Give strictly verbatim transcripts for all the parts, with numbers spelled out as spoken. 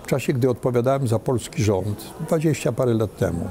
W czasie, gdy odpowiadałem za polski rząd, dwadzieścia parę lat temu,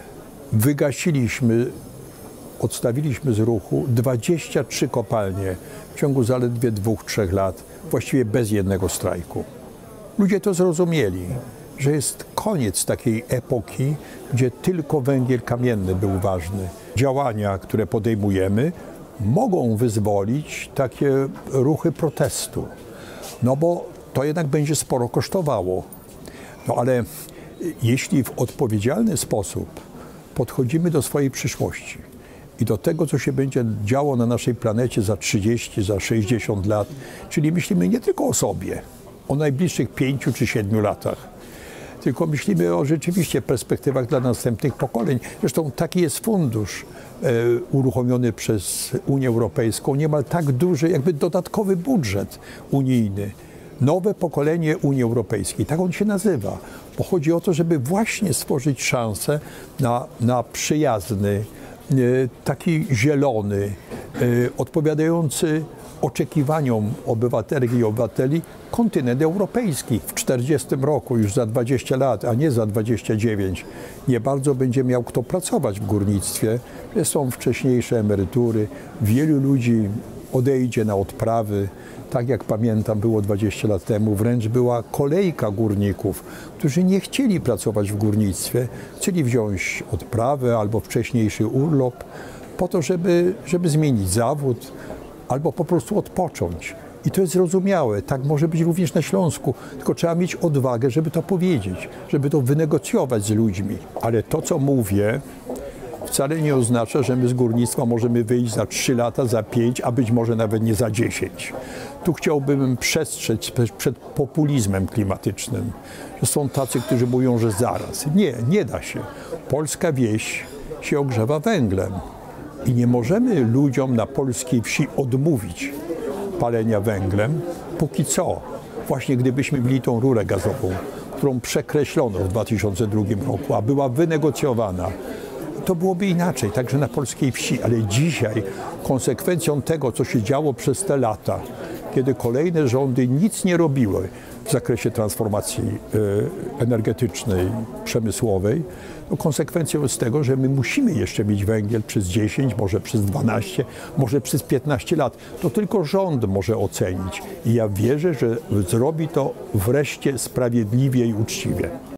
wygasiliśmy, odstawiliśmy z ruchu dwadzieścia trzy kopalnie w ciągu zaledwie dwóch, trzech lat, właściwie bez jednego strajku. Ludzie to zrozumieli, że jest koniec takiej epoki, gdzie tylko węgiel kamienny był ważny. Działania, które podejmujemy, mogą wyzwolić takie ruchy protestu, no bo to jednak będzie sporo kosztowało. No ale jeśli w odpowiedzialny sposób podchodzimy do swojej przyszłości i do tego, co się będzie działo na naszej planecie za trzydzieści, za sześćdziesiąt lat, czyli myślimy nie tylko o sobie, o najbliższych pięciu czy siedmiu latach, tylko myślimy o rzeczywiście perspektywach dla następnych pokoleń. Zresztą taki jest fundusz e, uruchomiony przez Unię Europejską, niemal tak duży, jakby dodatkowy budżet unijny. Nowe pokolenie Unii Europejskiej, tak on się nazywa, bo chodzi o to, żeby właśnie stworzyć szansę na, na przyjazny, e, taki zielony, e, odpowiadający oczekiwaniom obywatelek i obywateli kontynent europejski. W czterdziestym roku, już za dwadzieścia lat, a nie za dwadzieścia dziewięć, nie bardzo będzie miał kto pracować w górnictwie. Są wcześniejsze emerytury, wielu ludzi odejdzie na odprawy. Tak jak pamiętam, było dwadzieścia lat temu, wręcz była kolejka górników, którzy nie chcieli pracować w górnictwie, chcieli wziąć odprawę albo wcześniejszy urlop po to, żeby, żeby zmienić zawód, albo po prostu odpocząć. I to jest zrozumiałe. Tak może być również na Śląsku. Tylko trzeba mieć odwagę, żeby to powiedzieć, żeby to wynegocjować z ludźmi. Ale to, co mówię, wcale nie oznacza, że my z górnictwa możemy wyjść za trzy lata, za pięć, a być może nawet nie za dziesięć. Tu chciałbym przestrzec przed populizmem klimatycznym. Że są tacy, którzy mówią, że zaraz. Nie, nie da się. Polska wieś się ogrzewa węglem. I nie możemy ludziom na polskiej wsi odmówić palenia węglem, póki co. Właśnie gdybyśmy mieli tą rurę gazową, którą przekreślono w dwa tysiące drugim roku, a była wynegocjowana, to byłoby inaczej, także na polskiej wsi. Ale dzisiaj konsekwencją tego, co się działo przez te lata, kiedy kolejne rządy nic nie robiły w zakresie transformacji energetycznej, przemysłowej, to konsekwencją jest tego, że my musimy jeszcze mieć węgiel przez dziesięć, może przez dwanaście, może przez piętnaście lat. To tylko rząd może ocenić. I ja wierzę, że zrobi to wreszcie sprawiedliwie i uczciwie.